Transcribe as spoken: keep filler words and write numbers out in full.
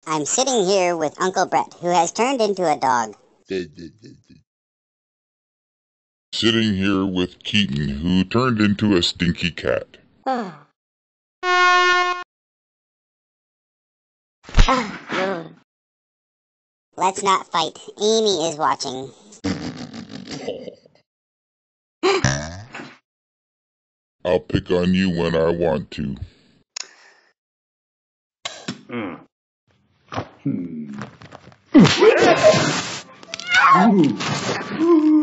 I'm sitting here with Uncle Brett, who has turned into a dog. Sitting here with Keaton, who turned into a stinky cat. Let's not fight. Amy is watching. I'll pick on you when I want to. Mm. Hmm.